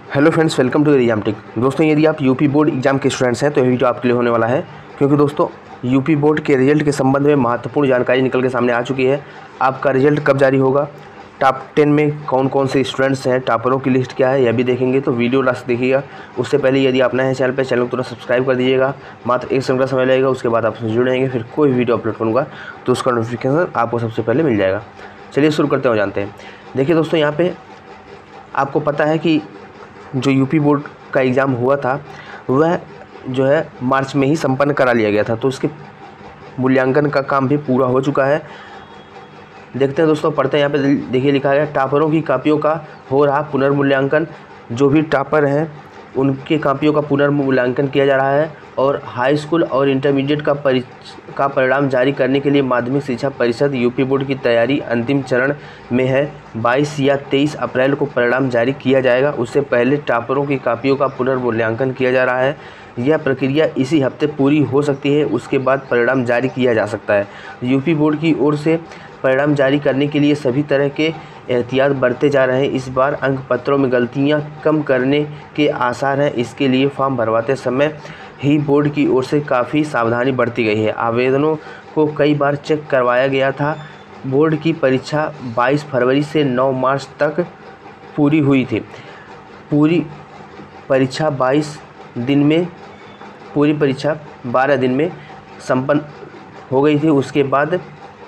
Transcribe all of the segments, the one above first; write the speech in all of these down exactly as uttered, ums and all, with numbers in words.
Hello friends, welcome to exam tick. दोस्तों, यदि आप यूपी बोर्ड एग्जाम के स्टूडेंट्स हैं तो ये वीडियो आपके लिए होने वाला है, क्योंकि दोस्तों यूपी बोर्ड के रिजल्ट के संबंध में महत्वपूर्ण जानकारी निकल के सामने आ चुकी है। आपका रिजल्ट कब जारी होगा, टॉप टेन में कौन कौन से स्टूडेंट्स हैं, टॉपरों की लिस्ट क्या है, यह भी देखेंगे। तो वीडियो लास्ट देखिएगा। उससे पहले यदि आप नए हैं चैनल पर, चैनल को तुरंत सब्सक्राइब कर दीजिएगा। मात्र एक सेकंड का समय लगेगा, उसके बाद आप उससे जुड़ेंगे। फिर कोई वीडियो अपलोड करूँगा तो उसका नोटिफिकेशन आपको सबसे पहले मिल जाएगा। चलिए शुरू करते हो जानते हैं। देखिए दोस्तों, यहाँ पर आपको पता है कि जो यूपी बोर्ड का एग्ज़ाम हुआ था वह जो है मार्च में ही संपन्न करा लिया गया था, तो उसके मूल्यांकन का काम भी पूरा हो चुका है। देखते हैं दोस्तों, पढ़ते हैं। यहाँ पे देखिए लिखा है, टॉपरों की कापियों का हो रहा पुनर्मूल्यांकन। जो भी टॉपर हैं उनके कापियों का पुनर्मूल्यांकन किया जा रहा है और हाई स्कूल और इंटरमीडिएट का परि का परिणाम जारी करने के लिए माध्यमिक शिक्षा परिषद यूपी बोर्ड की तैयारी अंतिम चरण में है। बाईस या तेईस अप्रैल को परिणाम जारी किया जाएगा। उससे पहले टॉपरों की कापियों का पुनर्मूल्यांकन किया जा रहा है। यह प्रक्रिया इसी हफ्ते पूरी हो सकती है, उसके बाद परिणाम जारी किया जा सकता है। यूपी बोर्ड की ओर से परिणाम जारी करने के लिए सभी तरह के एहतियात बरते जा रहे हैं। इस बार अंक पत्रों में गलतियां कम करने के आसार हैं। इसके लिए फॉर्म भरवाते समय ही बोर्ड की ओर से काफ़ी सावधानी बरती गई है। आवेदनों को कई बार चेक करवाया गया था। बोर्ड की परीक्षा बाईस फरवरी से नौ मार्च तक पूरी हुई थी। पूरी परीक्षा बाईस दिन में पूरी परीक्षा बारह दिन में संपन्न हो गई थी। उसके बाद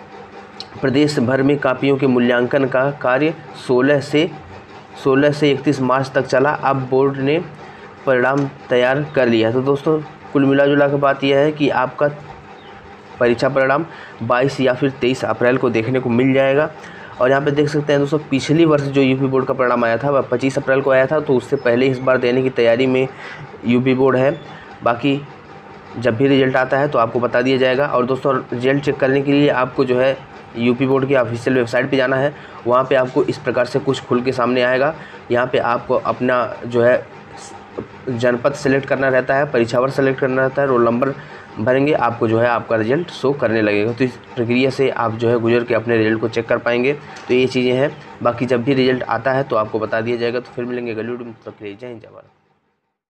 प्रदेश भर में कापियों के मूल्यांकन का कार्य सोलह से सोलह से इकतीस मार्च तक चला। अब बोर्ड ने परिणाम तैयार कर लिया है। तो दोस्तों, कुल मिला जुला के बात यह है कि आपका परीक्षा परिणाम बाईस या फिर तेईस अप्रैल को देखने को मिल जाएगा। और यहाँ पे देख सकते हैं दोस्तों, पिछली वर्ष जो यूपी बोर्ड का परिणाम आया था वह पच्चीस अप्रैल को आया था, तो उससे पहले इस बार देने की तैयारी में यूपी बोर्ड है। बाकी जब भी रिजल्ट आता है तो आपको बता दिया जाएगा। और दोस्तों, रिजल्ट चेक करने के लिए आपको जो है यूपी बोर्ड की ऑफिशियल वेबसाइट पे जाना है। वहाँ पे आपको इस प्रकार से कुछ खुल के सामने आएगा। यहाँ पे आपको अपना जो है जनपद सेलेक्ट करना रहता है, परीक्षा वर्ष सेलेक्ट करना रहता है, रोल नंबर भरेंगे, आपको जो है आपका रिजल्ट शो करने लगेगा। तो इस प्रक्रिया से आप जो है गुजर के अपने रिजल्ट को चेक कर पाएंगे। तो ये चीज़ें हैं। बाकी जब भी रिजल्ट आता है तो आपको बता दिया जाएगा। तो फिर मिलेंगे अगली वीडियो में। तब तक के लिए जय हिंद, जय भारत।